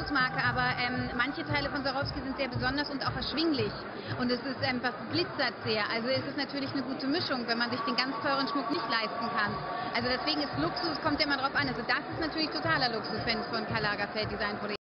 Luxusmarke, aber manche Teile von Swarovski sind sehr besonders und auch erschwinglich. Und es ist einfach glitzert sehr. Also es ist natürlich eine gute Mischung, wenn man sich den ganz teuren Schmuck nicht leisten kann. Also deswegen ist Luxus, kommt ja immer drauf an. Also das ist natürlich totaler Luxus, wenn es von Karl Lagerfeld Designprojekt